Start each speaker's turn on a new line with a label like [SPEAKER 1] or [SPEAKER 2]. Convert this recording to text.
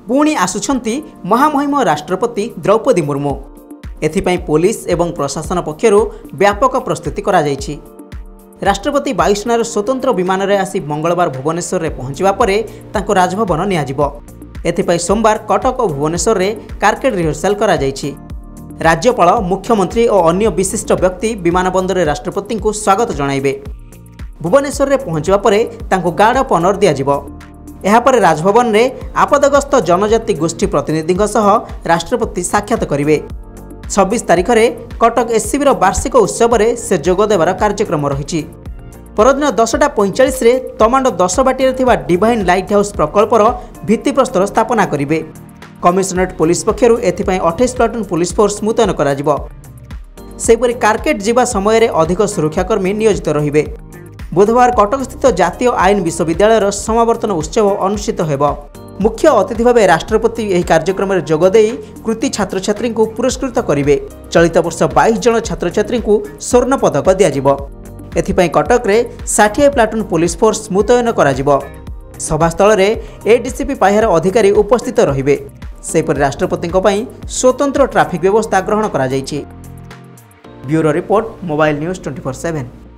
[SPEAKER 1] पुणी आसुछंती महामहिम राष्ट्रपति द्रौपदी मुर्मू। एथिपाई पुलिस एवं प्रशासन पक्षरु व्यापक प्रस्तुति करा जायछि। राष्ट्रपति वायुसेनार स्वतंत्र विमान रे आसी मंगलवार भुवनेश्वर रे पहुंचवा परे तांको राजभवन नियाजिबो। एथिपाई सोमवार कटक और भुवनेश्वर रे कारकेड रिहर्साल करा जायछि। राज्यपाल, मुख्यमंत्री और अन्य विशिष्ट व्यक्ति विमानबंदर रे राष्ट्रपति को स्वागत जणाइबे। भुवनेश्वर रे पहुंचवा परे तांको गार्ड ऑफ ऑनर दियाजिबो। एहापर राजभवन रे आपदग्रस्त जनजाति गोष्ठी प्रतिनिधिଙ୍କ सह राष्ट्रपति साक्षात करिवे। 26 तारिख रे कटक एससीबी वार्षिक उत्सव रे से जोग देवार कार्यक्रम रही। परदिन 10:45 रे तमांड 10 बाटी थिबा डिवाइन लाइट हाउस प्रकल्पर भित्तिप्रस्तर स्थापना करिवे। कमिशनरेट पुलिस पक्षरु एथिपाई 28 प्लाटून पुलिस फोर्स मुतयन कराजिबो। सेपरि कारकेट जिबा समय रे अधिक सुरक्षाकर्मी नियोजित रहिबे। बुधवार कटक स्थित जातीय आईन विश्वविद्यालय समावर्तन उत्सव अनुष्ठित हेबो। मुख्य अतिथि भाव राष्ट्रपति यह कार्यक्रम में जोगदे कृति छात्र छात्री को पुरस्कृत करेंगे। चलित वर्ष 22 जन छात्र छात्री को स्वर्ण पदक दिज्व। एथिपाई कटक रे 60 प्लाटून पुलिस फोर्स मुतयन करा। सभास्थल रे एडीसीपी पाहर अधिकारी उपस्थित रहिबे। सेपरि राष्ट्रपति स्वतंत्र ट्राफिक व्यवस्था ग्रहण करा जायछि। Bureau report, mobile news 24/7।